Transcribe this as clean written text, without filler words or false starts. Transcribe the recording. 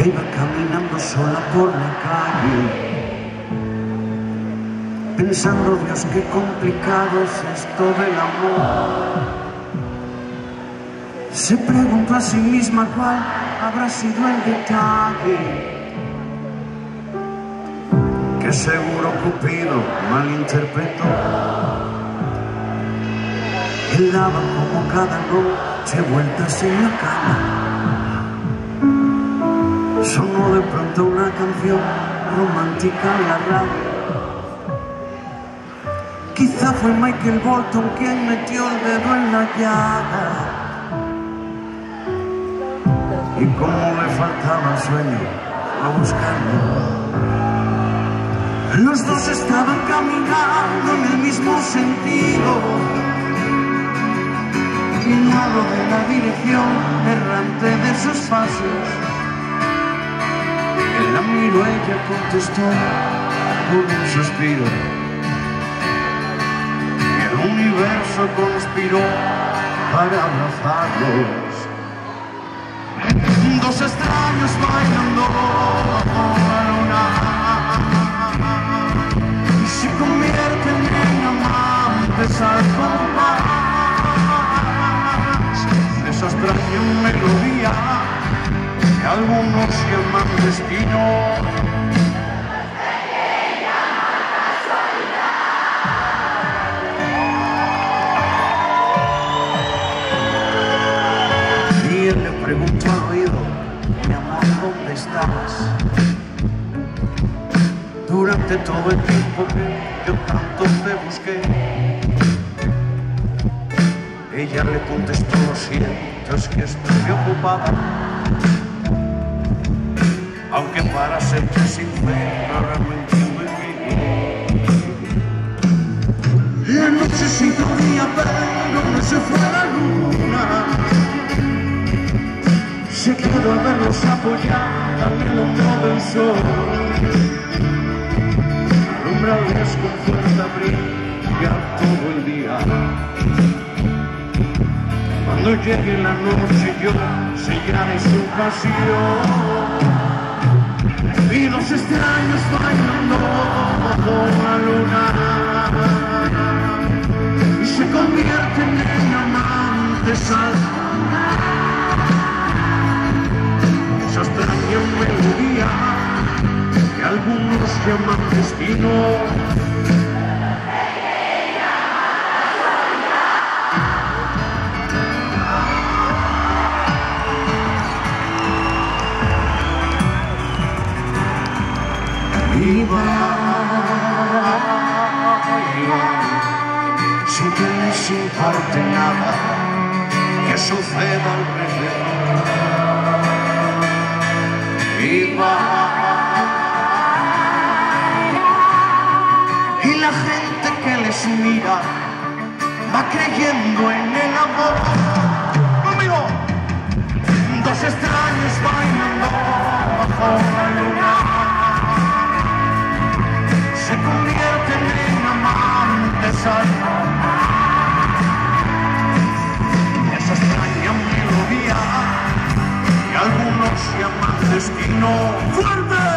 que iba caminando sola por la calle, pensando, Dios, qué complicado es esto del amor. Se preguntó a sí misma cuál habrá sido el detalle, que seguro Cupido malinterpretó. Él daba como cada noche vueltas en la cama. Sonó de pronto una canción romántica en la radio. Quizá fue Michael Bolton quien metió el dedo en la llaga. Y como le faltaba sueño a buscarlo, los dos estaban caminando en el mismo sentido, guiado de la dirección errante de sus pasos. Él la miró, ella contestó con un suspiro. El universo conspiró para abrazarlos. Dos extraños bailando bajo la luna y se convierten en amantes al compás de esa extraña melodía que algunos llaman destino. Le preguntó al oído: mi amor, ¿dónde estabas? Durante todo el tiempo que yo tanto te busqué. Ella le contestó: lo siento, es que estoy ocupada. Aunque para serte sincero, realmente me vi. La noche sí podía ver donde se fue la luna. Se quedó a verlos apoyada en el hombro del sol. Alumbrarles con fuerza brilla todo el día. Cuando llegue la noche yo sellaré su pasión. Y los extraños bailando bajo la luna y se convierten en amantes al esa extraña melodía que algunos llaman destino. Y va, sin que les importe nada que suceda alrededor. Y va, y la gente que les mira va creyendo en el amor. Conmigo, dos extraños bailando bajo la luna se convierten en amantes al esa extraña melodía que algunos llaman destino. ¡Fuerte!